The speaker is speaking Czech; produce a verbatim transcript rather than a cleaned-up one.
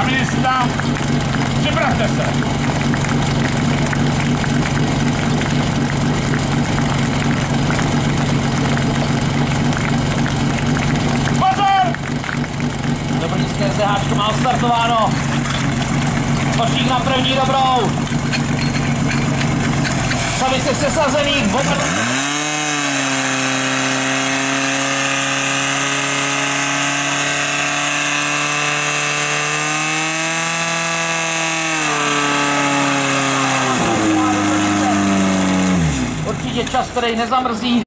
Stavinista, připravte se. Pozor! Dobrnické zdeháčko má odstartováno. Košík na první dobrou. Savisek sesazený. Určitě čas, který nezamrzí.